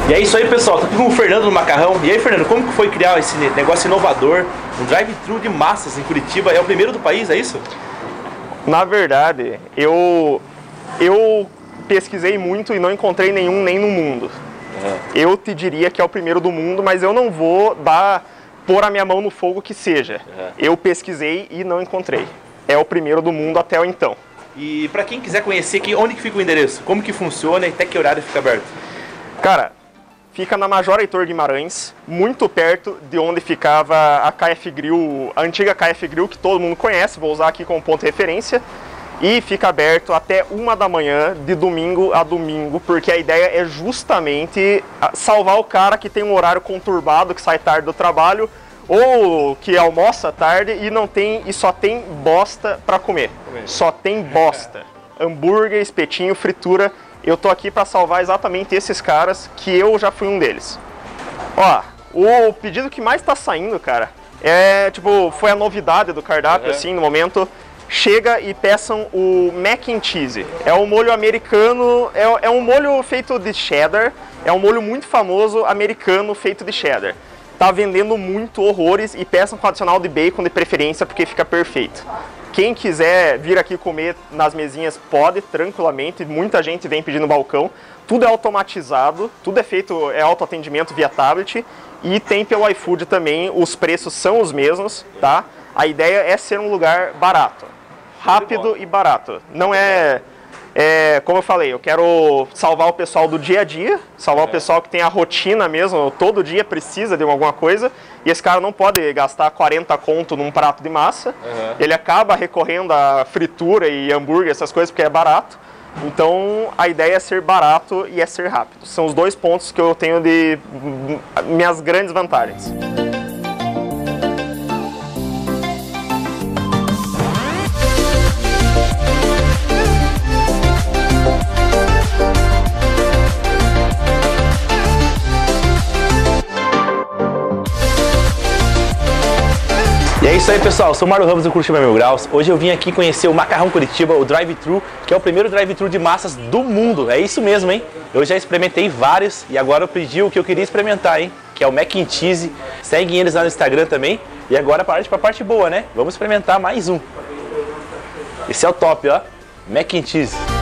E é isso aí, pessoal, tô aqui com o Fernando no Macarrão. E aí, Fernando, como que foi criar esse negócio inovador, um drive-thru de massas em Curitiba? É o primeiro do país, é isso? Na verdade, eu pesquisei muito e não encontrei nenhum nem no mundo. Eu te diria que é o primeiro do mundo, mas eu não vou pôr a minha mão no fogo que seja. Eu pesquisei e não encontrei. É o primeiro do mundo até o então. E para quem quiser conhecer aqui, onde que fica o endereço? Como que funciona e até que horário fica aberto? Cara, fica na Major Heitor Guimarães, muito perto de onde ficava a KF Grill, a antiga KF Grill que todo mundo conhece, vou usar aqui como ponto de referência. E fica aberto até 1 da manhã, de domingo a domingo, porque a ideia é justamente salvar o cara que tem um horário conturbado, que sai tarde do trabalho, ou que almoça tarde e só tem bosta para comer. Só tem bosta. Hambúrguer, espetinho, fritura. Eu tô aqui para salvar exatamente esses caras, que eu já fui um deles. Ó, o pedido que mais tá saindo, cara, foi a novidade do cardápio, assim, no momento. Chega e peçam o mac and cheese. É um molho americano, é um molho feito de cheddar, é um molho muito famoso americano feito de cheddar. Tá vendendo muito horrores e peçam com adicional de bacon de preferência porque fica perfeito. Quem quiser vir aqui comer nas mesinhas pode, tranquilamente, muita gente vem pedindo no balcão. Tudo é automatizado, tudo é feito, é autoatendimento via tablet e tem pelo iFood também, os preços são os mesmos, tá? A ideia é ser um lugar barato, rápido e barato. Não como eu falei, eu quero salvar o pessoal do dia a dia, salvar o pessoal que tem a rotina mesmo, todo dia precisa de alguma coisa, e esse cara não pode gastar 40 conto num prato de massa, ele acaba recorrendo a fritura e hambúrguer, essas coisas, porque é barato. Então a ideia é ser barato e é ser rápido. São os dois pontos que eu tenho de minhas grandes vantagens. E é isso aí, pessoal, eu sou o Mário Ramos do Curitiba Mil Graus. Hoje eu vim aqui conhecer o Macarrão Curitiba, o drive-thru, que é o primeiro drive-thru de massas do mundo. É isso mesmo, hein? Eu já experimentei vários e agora eu pedi o que eu queria experimentar, hein? Que é o mac and cheese. Seguem eles lá no Instagram também. E agora parte pra parte boa, né? Vamos experimentar mais um. Esse é o top, ó. Mac and cheese.